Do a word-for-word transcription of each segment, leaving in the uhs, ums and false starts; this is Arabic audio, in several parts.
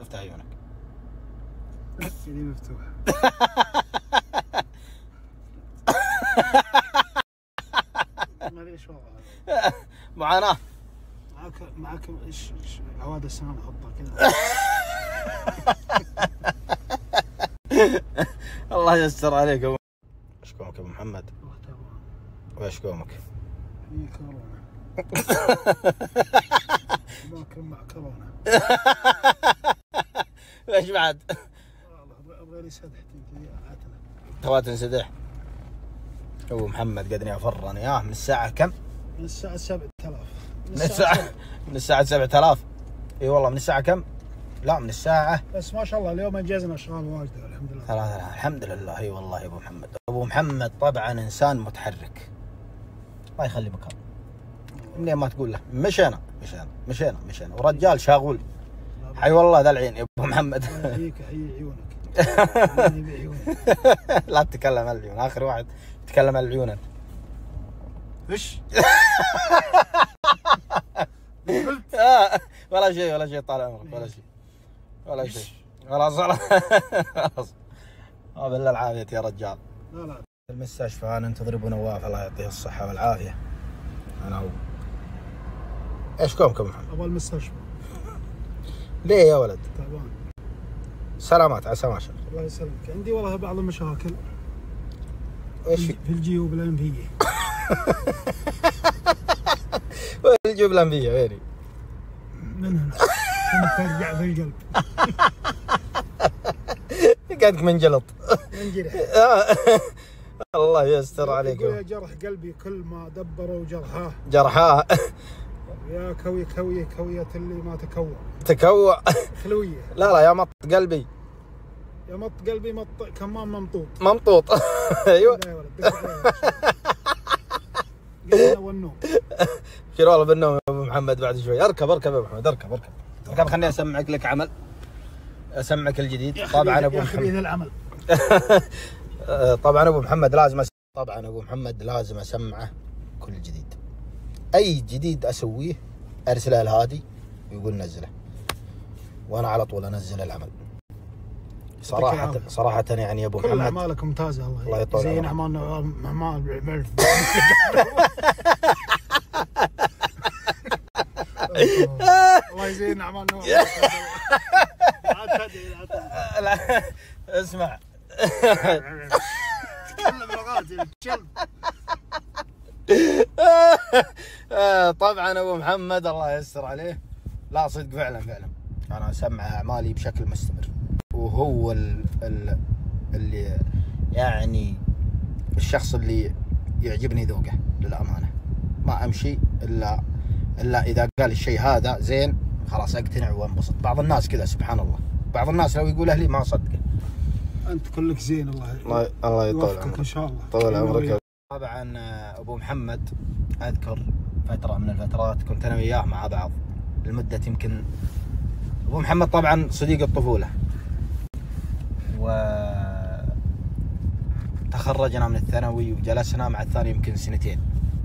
افتح عيونك. يدي مفتوحة. ما ادري ايش والله. معاناة. معاك معاك ايش عواد السنان احطها كذا. الله يستر عليك ابو. ايش قومك ابو محمد؟ وايش قومك؟ في كورونا. باكل مع كورونا. ايش بعد؟ والله ابغى لي سدح تنتهي عتله. تبغى تنسدح؟ ابو محمد قدني افرني اه من الساعة كم؟ من الساعة سبعة آلاف. من الساعة من الساعة سبعة آلاف. اي والله من الساعة كم؟ لا من الساعة بس ما شاء الله اليوم انجزنا اشغال واجده الحمد لله. ثلاثة. الحمد لله. اي والله يا ابو محمد. ابو محمد طبعا انسان متحرك. الله يخلي مكان. منين ما تقول له مشينا مشينا مشينا مشينا ورجال شاغول. حي والله ذا العين يا ابو محمد. يحييك يحيي عيونك. لا تتكلم عن العيون. اخر واحد يتكلم عن العيون. ايش؟ ولا شيء ولا شيء طال عمرك ولا شيء ولا شيء خلاص خلاص. بالله العافية يا رجال. لا لا المستشفى ننتظر ابو نواف الله يعطيه الصحة والعافية. انا و... ايش قومك ابو محمد؟ ابغى المستشفى. ليه يا ولد؟ تعبان. سلامات عسى ما شاء الله يسلمك. عندي والله بعض المشاكل. ايش في الجيوب الانفية. وين الجيوب الانفية ويني؟ من هنا. ثم ترجع في القلب. قدك منجلط. منجرح. الله يستر عليك. يقول يا جرح قلبي كل ما دبروا جرحاه. جرحاه. يا كوي كوي كوية اللي ما تكوى. تكوى. خلوية. لا لا يا مط قلبي. يا مط قلبي مط كمان ممطوط. ممطوط. ايوه. لا يا ولد. قلنا والنوم. شيل والله بالنوم يا ابو محمد بعد شوي. اركب اركب يا ابو محمد اركب اركب. اركب خليني اسمعك لك عمل. اسمعك الجديد. طبعا ابو محمد. يا العمل. طبعا ابو محمد لازم أس... طبعا ابو محمد لازم اسمعه كل جديد. اي جديد اسويه ارسله لهادي ويقول نزله. وانا على طول انزل العمل. صراحة صراحة يعني يا ابو محمد كل اعمالك ممتازة. الله الله يطول زين اعمالنا اعمال. الله يزين اعمالنا. لا اسمع. تكلم لغاتي الكلب. طبعا ابو محمد الله يستر عليه. لا صدق فعلا فعلا انا اسمع اعمالي بشكل مستمر. وهو ال ال اللي يعني الشخص اللي يعجبني ذوقه للامانه. ما امشي الا الا اذا قال الشيء هذا زين خلاص اقتنع وانبسط. بعض الناس كذا سبحان الله. بعض الناس لو يقوله لي ما اصدقه. انت كلك زين. الله الله الله يطول عمرك ان شاء الله. طول عمرك. طبعا ابو محمد اذكر فتره من الفترات كنت انا وياه مع بعض لمده يمكن. ابو محمد طبعا صديق الطفوله. و تخرجنا من الثانوي وجلسنا مع الثاني يمكن سنتين.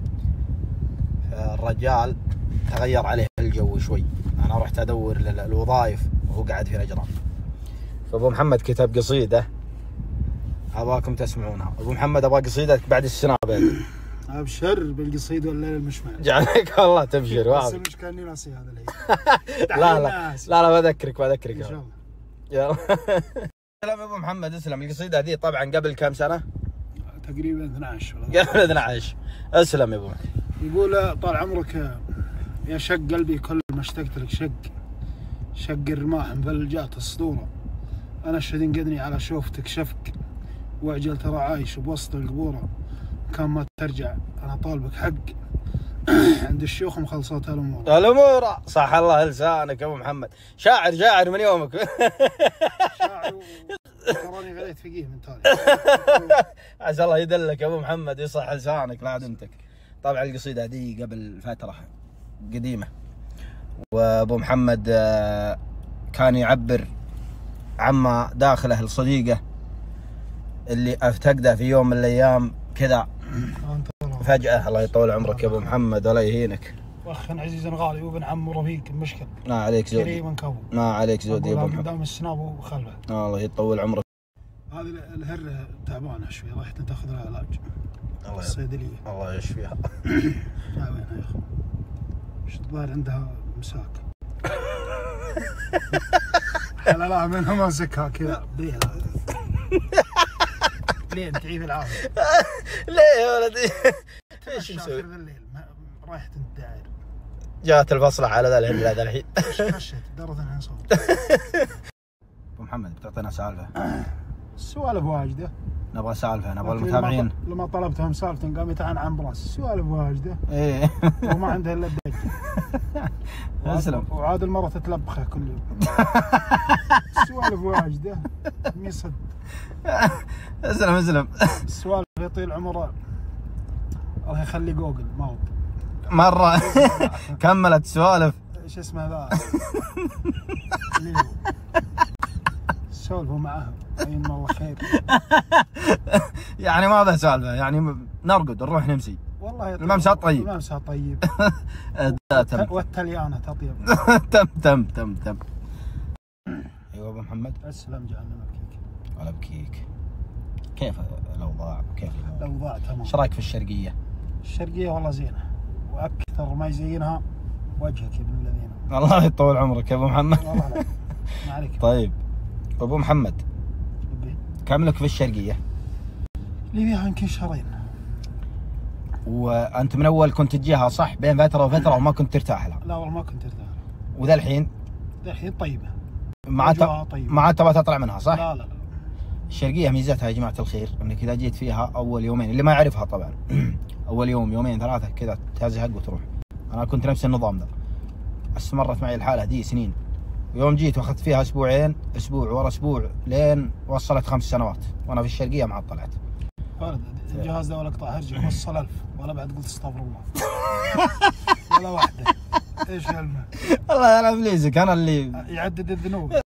الرجال تغير عليه الجو شوي. انا رحت ادور للوظائف وهو قاعد في نجران. فابو محمد كتب قصيده ابغاكم تسمعونها. ابو محمد ابغى قصيدتك بعد السنابل. ابشر بالقصيد والليل المشمع. جعلك والله تبشر. بس مش كاني ناسي هذا الحين. لا لا لا لا بذكرك بذكرك ان شاء الله. يلا. سلام ابو محمد اسلم. القصيده هذه طبعا قبل كم سنه؟ تقريبا اثنعش. قبل اثنعش. اسلم يا ابو محمد. يقول طال عمرك يا شق قلبي كل ما اشتقت لك شق. شق الرماح مفلجات الصدوره. انا اشهد انقذني على شوفتك شفق. واعجل ترى عايش بوسط القبوره. كان ما ترجع انا طالبك حق. عند الشيوخ مخلصات الامور. الامور صح. الله لسانك يا ابو محمد. شاعر شاعر من يومك. شاعر تراني غليت فقيه من تالي. عسى الله يدلك يا ابو محمد يصح لسانك لا دمتك. طبعا القصيده هذه قبل فتره قديمه. وابو محمد كان يعبر عما داخله لصديقه اللي افتقده في يوم من الايام كذا فجأة. الله يطول عمرك يا ابو محمد ولا يهينك. واخ عزيز غالي وابن عم رفيق مشكل. ما عليك زودي. كريم كفو. ما عليك زودي يا ابو محمد. قدام السناب وخلفه. الله يطول عمرك. هذه الهره تعبانه شوي، راح تاخذ لها علاج. الله الصيدليه. الله يشفيها. لا وينها يا اخي؟ ايش الظاهر عندها مساك. لا لا منها ماسكها كذا بيها. ليه تعيد العافيه؟ ليه يا ولدي؟ ايش مسوي؟ الليل رايحة الدائر. جات الفصلة على ذا الهند هذا الحين. خشت درت انها صوت. ابو محمد بتعطينا سالفة. السوالف واجدة. نبغى سالفة، نبغى المتابعين. لما طلبتهم سالفة قام يتعن عن براس، السوالف واجدة. ايه. وما عنده الا الدج. اسلم. وعاد المرة تتلبخه كل يوم. السوالف واجدة. مي صد. اسلم اسلم. السوالف يطيل عمره. الله يخلي جوجل ما هو. مرة كملت سوالف. ايش اسمه ذا؟ سولفوا معه عين الله خير. يعني ما ذا سالفة، يعني نرقد نروح نمسي. والله الممسى طيب. الممسى طيب. تم. والتليانة تطيب. تم تم تم تم. ايوه ابو محمد. اسلم جعلنا بكيك. ولا بكيك. كيف الاوضاع؟ كيف الاوضاع تمام. ايش رايك في الشرقية؟ الشرقية والله زينة، واكثر ما يزينها وجهك يا ابن الذين. الله يطول عمرك يا ابو محمد. والله لا ما عليك. طيب ابو محمد كم لك في الشرقية؟ لي فيها يمكن شهرين. وانت من اول كنت تجيها صح بين فترة وفترة وما كنت ترتاح لها؟ لا والله ما كنت ارتاح. وذا الحين؟ ذا الحين طيبة. ما عاد طيبة. ما عاد تبغى تطلع منها صح؟ لا لا لا. الشرقية ميزتها يا جماعة الخير انك اذا جيت فيها اول يومين، اللي ما يعرفها طبعا اول يوم يومين ثلاثة كذا تزهق وتروح. انا كنت نفس النظام ذا، استمرت معي الحالة دي سنين. ويوم جيت واخذت فيها اسبوعين، اسبوع ورا اسبوع لين وصلت خمس سنوات وانا في الشرقية ما عاد طلعت. ولد الجهاز ده ولا قطع هرجي وصل ألف ولا بعد قلت استغفر الله. ولا واحدة. ايش علمه؟ الله يلعب ليزك انا اللي يعدد الذنوب.